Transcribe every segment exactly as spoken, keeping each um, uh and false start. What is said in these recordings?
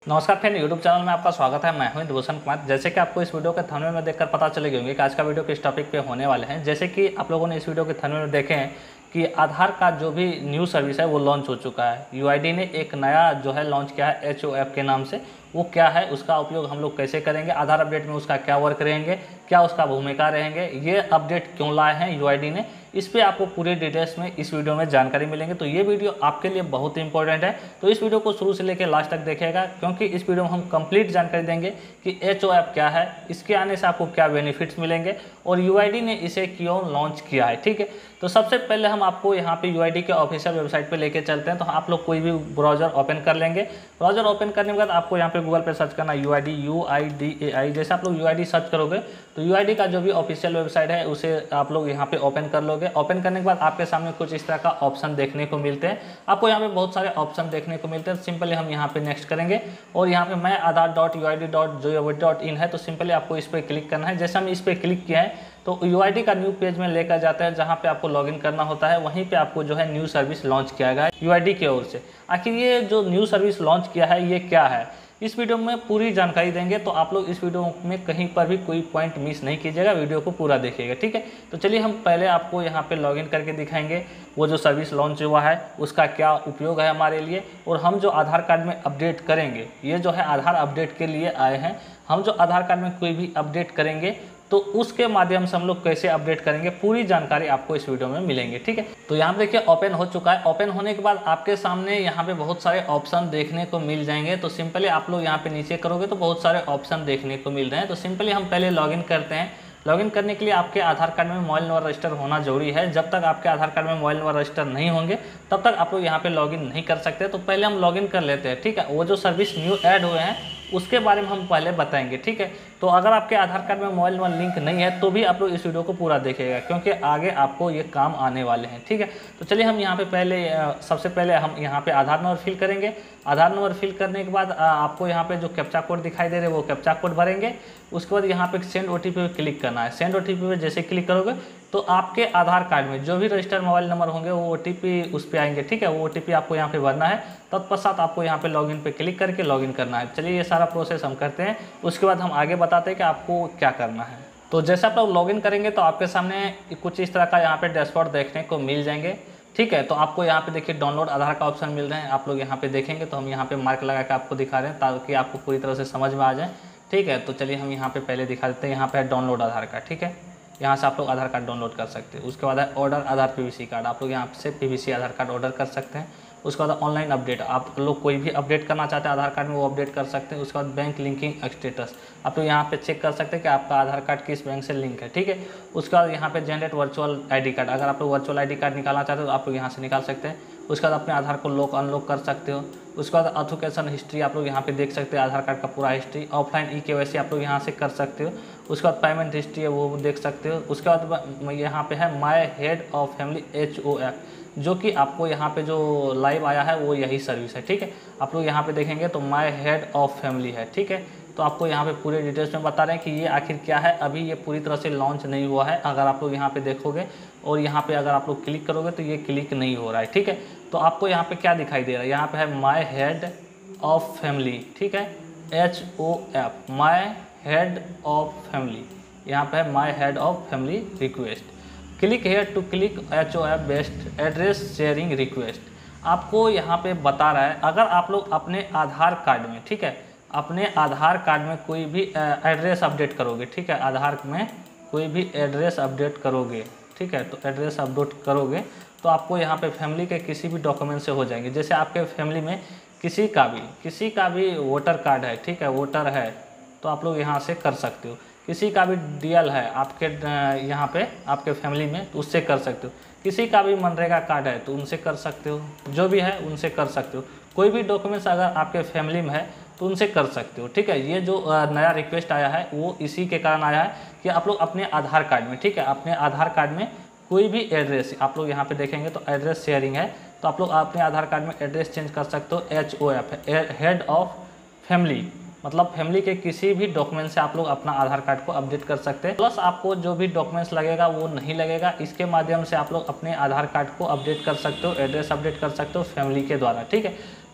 नमस्कार friend, YouTube channel में आपका स्वागत है। मैं हूं भूषण कुमार। जैसे कि आपको इस वीडियो के थंबनेल में देखकर पता चले होंगे कि आज का वीडियो किस टॉपिक पे होने वाले हैं। जैसे कि आप लोगों ने इस वीडियो के थंबनेल में देखे हैं कि आधार का जो भी न्यू सर्विस है वो लॉन्च हो चुका है। यूआईडी ने एक नया जो है लॉन्च किया है एच ओ एफ के नाम से। वो क्या है, उसका उपयोग हम लोग कैसे करेंगे, आधार अपडेट में उसका क्या वर्क रहेंगे, क्या उसका भूमिका रहेंगे, ये अपडेट क्यों लाए हैं यूआईडी ने, इस पे आपको पूरे डिटेल्स में इस वीडियो में जानकारी मिलेंगे। तो ये वीडियो आपके लिए बहुत इंपॉर्टेंट है, तो इस वीडियो को शुरू से लेकर लास्ट तक देखिएगा, क्योंकि इस वीडियो में हम कंप्लीट जानकारी देंगे कि एच ओ एफ क्या है, इसके आने से आपको क्या बेनिफिट्स मिलेंगे और यूआईडी ने इसे क्यों लॉन्च किया है। ठीक है, तो सबसे पहले हम आपको यहाँ पे यूआईडी के ऑफिशियल वेबसाइट पे लेके चलते हैं। तो आप लोग कोई भी ब्राउजर ओपन कर लेंगे। ब्राउजर ओपन करने के बाद आपको यहाँ पे गूगल पे सर्च करना UID, U I D A I. जैसे आप लोग यूआईडी सर्च करोगे तो यूआईडी का जो भी ऑफिशियल वेबसाइट है उसे आप लोग यहाँ पे ओपन कर लोगे। ओपन करने के बाद आपके सामने कुछ इस तरह का ऑप्शन देखने को मिलते हैं। आपको यहाँ पे बहुत सारे ऑप्शन देखने को मिलते हैं। सिंपली हम यहाँ पे नेक्स्ट करेंगे और यहाँ पे मैं Aadhaar dot U I D dot जो डॉट इन है, तो सिंपली आपको इस पर क्लिक करना है। जैसे हम इस पर क्लिक किया है तो यूआईडी का न्यू पेज में लेकर जाता है, जहाँ पे आपको लॉगिन करना होता है। वहीं पे आपको जो है न्यू सर्विस लॉन्च किया गया है यूआईडी की ओर से। आखिर ये जो न्यू सर्विस लॉन्च किया है ये क्या है, इस वीडियो में पूरी जानकारी देंगे। तो आप लोग इस वीडियो में कहीं पर भी कोई पॉइंट मिस नहीं कीजिएगा, वीडियो को पूरा देखिएगा। ठीक है, तो चलिए हम पहले आपको यहाँ पे लॉगिन करके दिखाएंगे वो जो सर्विस लॉन्च हुआ है उसका क्या उपयोग है हमारे लिए, और हम जो आधार कार्ड में अपडेट करेंगे, ये जो है आधार अपडेट के लिए आए हैं। हम जो आधार कार्ड में कोई भी अपडेट करेंगे तो उसके माध्यम से हम लोग कैसे अपडेट करेंगे, पूरी जानकारी आपको इस वीडियो में मिलेंगे। ठीक है, तो यहाँ पे देखिए ओपन हो चुका है। ओपन होने के बाद आपके सामने यहाँ पे बहुत सारे ऑप्शन देखने को मिल जाएंगे। तो सिंपली आप लोग यहाँ पे नीचे करोगे तो बहुत सारे ऑप्शन देखने को मिल रहे हैं। तो सिंपली हम पहले लॉगिन करते हैं। लॉगिन करने के लिए आपके आधार कार्ड में मोबाइल नंबर रजिस्टर होना जरूरी है। जब तक आपके आधार कार्ड में मोबाइल नंबर रजिस्टर नहीं होंगे तब तक आप लोग यहाँ पे लॉगिन नहीं कर सकते। तो पहले हम लॉगिन कर लेते हैं। ठीक है, वो जो सर्विस न्यू ऐड हुए हैं उसके बारे में हम पहले बताएंगे। ठीक है, तो अगर आपके आधार कार्ड में मोबाइल नंबर लिंक नहीं है तो भी आप लोग इस वीडियो को पूरा देखिएगा, क्योंकि आगे आपको ये काम आने वाले हैं। ठीक है, तो चलिए हम यहाँ पे पहले सबसे पहले हम यहाँ पे आधार नंबर फिल करेंगे। आधार नंबर फिल करने के बाद आपको यहाँ पे जो कैप्चा कोड दिखाई दे रहे हैं वो कैप्चा कोड भरेंगे। उसके बाद यहाँ पे सेंड ओटीपी पे क्लिक करना है। सेंड ओटीपी पे जैसे क्लिक करोगे तो आपके आधार कार्ड में जो भी रजिस्टर्ड मोबाइल नंबर होंगे वो ओटीपी उस पर आएंगे। ठीक है, वो ओटीपी आपको यहाँ पे भरना है। तत्पश्चात आपको यहाँ पे लॉगिन पे क्लिक करके लॉगिन करना है। चलिए ये सारा प्रोसेस हम करते हैं, उसके बाद हम आगे बताते हैं कि आपको क्या करना है। तो जैसे आप लोग लॉगिन करेंगे तो आपके सामने कुछ इस तरह का यहाँ पे डैशबोर्ड देखने को मिल जाएंगे। ठीक है, तो आपको यहाँ पे देखिए डाउनलोड आधार का ऑप्शन मिल रहे हैं। आप लोग यहाँ पे देखेंगे तो हम यहाँ पे मार्क लगा के आपको दिखा रहे हैं ताकि आपको पूरी तरह से समझ में आ जाए। ठीक है, तो चलिए हम यहाँ पे पहले दिखा देते हैं। यहाँ पे डाउनलोड आधार कार्ड। ठीक है, यहाँ से आप लोग आधार कार्ड डाउनलोड कर सकते हैं। उसके बाद है ऑर्डर आधार पीवीसी कार्ड। आप लोग यहाँ से पीवीसी आधार कार्ड ऑर्डर कर सकते हैं। उसके बाद ऑनलाइन अपडेट, आप लोग कोई भी अपडेट करना चाहते हैं आधार कार्ड में वो अपडेट कर सकते हैं। उसके बाद बैंक लिंकिंग स्टेटस, आप लोग यहाँ पे चेक कर सकते हैं कि आपका आधार कार्ड किस बैंक से लिंक है। ठीक है, उसके बाद यहाँ पे जनरेट वर्चुअल आईडी कार्ड, अगर आप लोग वर्चुअल आईडी कार्ड निकालना चाहते हो तो आप लोग यहाँ से निकाल सकते हैं। उसके बाद अपने आधार को लॉक अनलॉक कर सकते हो। उसके बाद ऑथेंटिकेशन हिस्ट्री आप लोग यहाँ पे देख सकते हैं, आधार कार्ड का पूरा हिस्ट्री। ऑफलाइन ई केवाईसी आप लोग यहाँ से कर सकते हो। उसके बाद पेमेंट हिस्ट्री है वो देख सकते हो। उसके बाद यहाँ पे है my head of family H O F, जो कि आपको यहाँ पे जो लाइव आया है वो यही सर्विस है। ठीक है, आप लोग यहाँ पे देखेंगे तो माय हेड ऑफ फैमिली है। ठीक है, तो आपको यहाँ पे पूरे डिटेल्स में बता रहे हैं कि ये आखिर क्या है। अभी ये पूरी तरह से लॉन्च नहीं हुआ है। अगर आप लोग यहाँ पे देखोगे और यहाँ पे अगर आप लोग क्लिक करोगे तो ये क्लिक नहीं हो रहा है। ठीक है, तो आपको यहाँ पे क्या दिखाई दे रहा है, यहाँ पे है माय हेड ऑफ फैमिली। ठीक है, H O F, my head of family. यहाँ पे है my head of family request, click here to click H O F best address sharing request. आपको यहाँ पे बता रहा है अगर आप लोग अपने आधार कार्ड में, ठीक है, अपने आधार कार्ड में कोई भी एड्रेस अपडेट करोगे। ठीक है, आधार में कोई भी एड्रेस अपडेट करोगे। ठीक है, तो एड्रेस अपडेट करोगे तो आपको यहाँ पे फैमिली के किसी भी डॉक्यूमेंट से हो जाएंगे। जैसे आपके फैमिली में किसी का भी किसी का भी वोटर कार्ड है, ठीक है, वोटर है तो आप लोग यहाँ से कर सकते हो। किसी का भी डीएल है आपके यहाँ पे आपके फैमिली में तो उससे कर सकते हो। किसी का भी मनरेगा कार्ड है तो उनसे कर सकते हो, जो भी है उनसे कर सकते हो। कोई भी डॉक्यूमेंट्स अगर आपके फैमिली में है तो उनसे कर सकते हो। ठीक है, ये जो नया रिक्वेस्ट आया है वो इसी के कारण आया है कि आप लोग अपने आधार कार्ड में, ठीक है, अपने आधार कार्ड में कोई भी एड्रेस आप लोग यहाँ पे देखेंगे तो एड्रेस शेयरिंग है, तो आप लोग अपने आधार कार्ड में एड्रेस चेंज कर सकते हो। H O F head of family, मतलब फैमिली के किसी भी डॉक्यूमेंट से आप लोग अपना आधार कार्ड को अपडेट कर सकते हैं। प्लस आपको जो भी डॉक्यूमेंट्स लगेगा वो नहीं लगेगा। इसके माध्यम से आप लोग अपने आधार कार्ड को अपडेट कर सकते हो, एड्रेस अपडेट कर सकते हो फैमिली के द्वारा। ठीक है,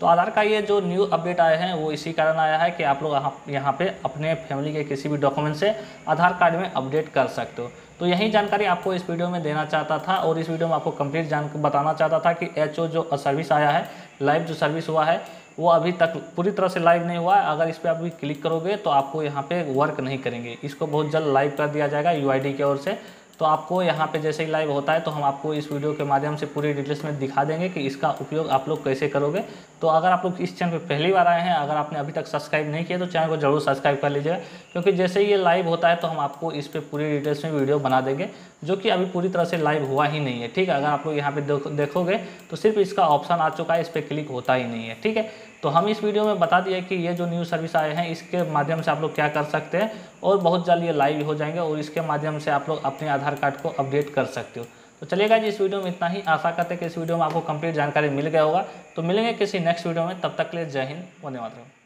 तो आधार का ये जो न्यू अपडेट आए हैं वो इसी कारण आया है कि आप लोग यहाँ यहाँ पे अपने फैमिली के किसी भी डॉक्यूमेंट से आधार कार्ड में अपडेट कर सकते हो। तो यही जानकारी आपको इस वीडियो में देना चाहता था और इस वीडियो में आपको कंप्लीट जान बताना चाहता था कि एच ओ जो सर्विस आया है, लाइव जो सर्विस हुआ है वो अभी तक पूरी तरह से लाइव नहीं हुआ है। अगर इस पर आप भी क्लिक करोगे तो आपको यहाँ पे वर्क नहीं करेंगे, इसको बहुत जल्द लाइव कर दिया जाएगा यू आई डी की ओर से। तो आपको यहाँ पे जैसे ही लाइव होता है तो हम आपको इस वीडियो के माध्यम से पूरी डिटेल्स में दिखा देंगे कि इसका उपयोग आप लोग कैसे करोगे। तो अगर आप लोग इस चैनल पे पहली बार आए हैं, अगर आपने अभी तक सब्सक्राइब नहीं किया तो चैनल को जरूर सब्सक्राइब कर लीजिएगा, क्योंकि जैसे ही ये लाइव होता है तो हम आपको इस पर पूरी डिटेल्स में वीडियो बना देंगे, जो कि अभी पूरी तरह से लाइव हुआ ही नहीं है। ठीक है, अगर आप लोग यहाँ पे देखोगे तो सिर्फ इसका ऑप्शन आ चुका है, इस पर क्लिक होता ही नहीं है। ठीक है, तो हम इस वीडियो में बता दिए कि ये जो न्यू सर्विस आए हैं इसके माध्यम से आप लोग क्या कर सकते हैं और बहुत जल्द ये लाइव हो जाएंगे और इसके माध्यम से आप लोग अपने आधार कार्ड को अपडेट कर सकते हो। तो चलिएगा जी, इस वीडियो में इतना ही। आशा करते हैं कि इस वीडियो में आपको कंप्लीट जानकारी मिल गया होगा। तो मिलेंगे किसी नेक्स्ट वीडियो में, तब तक के लिए जय हिंद, वंदे मातरम।